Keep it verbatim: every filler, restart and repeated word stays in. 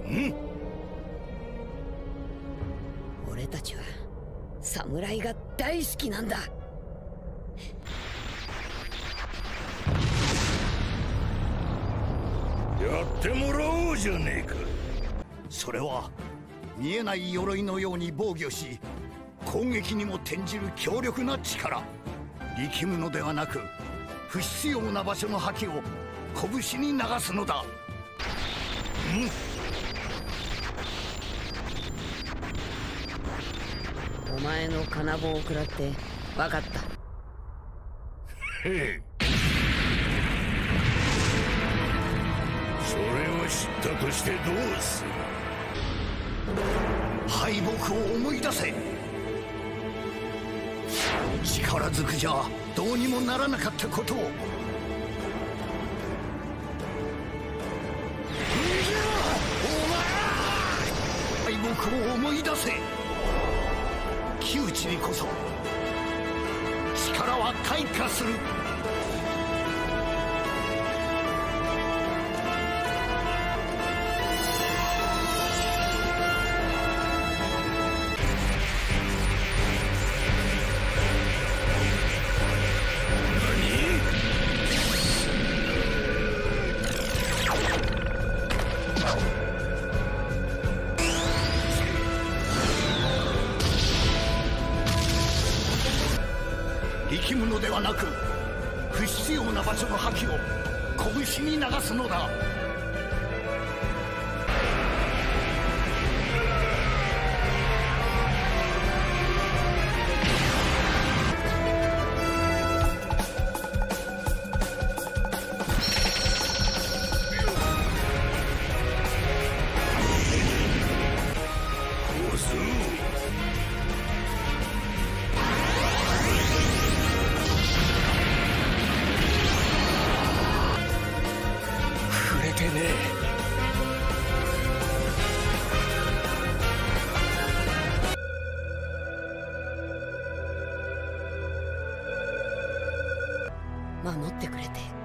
ん？ 俺たちは侍が大好きなんだ。 やってもらおうじゃねえか。 それは見えない鎧のように防御し、攻撃にも転じる強力な力。力むのではなく、不必要な場所の覇気を拳に流すのだ。 お前の金棒を食らって分かった。 へえ、それを知ったとしてどうする？ 敗北を思い出せ。力ずくじゃどうにもならなかったことを。敗北を思い出せ。窮地にこそ力は開花する。力むのではなく、不必要な場所の覇気を拳に流すのだ。 触れてねえ。 守ってくれて